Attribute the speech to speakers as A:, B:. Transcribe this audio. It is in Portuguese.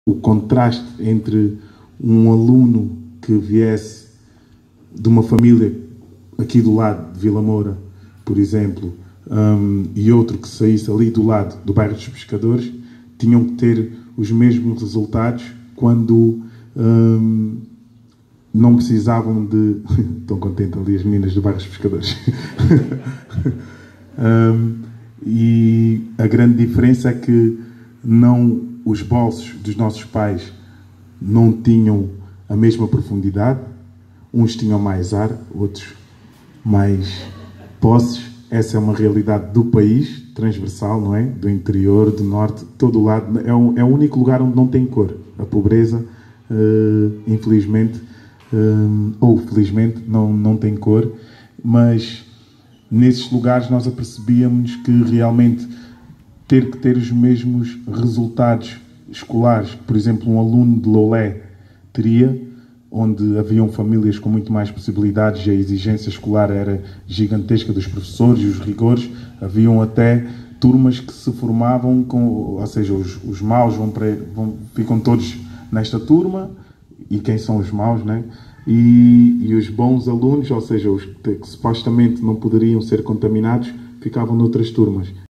A: o contraste entre um aluno que viesse de uma família aqui do lado de Vila Moura, por exemplo, e outro que saísse ali do lado do bairro dos Pescadores, tinham que ter os mesmos resultados quando não precisavam de... Estão contentes ali as meninas do bairro dos Pescadores. E a grande diferença é que os bolsos dos nossos pais não tinham a mesma profundidade. Uns tinham mais ar, outros mais posses. Essa é uma realidade do país, transversal, não é? Do interior, do norte, todo o lado. É o único lugar onde não tem cor. A pobreza, infelizmente, ou felizmente, não tem cor. Mas nesses lugares nós apercebíamos que realmente ter os mesmos resultados escolares, por exemplo, um aluno de Lolé teria, onde haviam famílias com muito mais possibilidades e a exigência escolar era gigantesca dos professores e os rigores. Haviam até turmas que se formavam ou seja, os maus ficam todos nesta turma, e quem são os maus, né? E os bons alunos, ou seja, os que supostamente não poderiam ser contaminados, ficavam noutras turmas.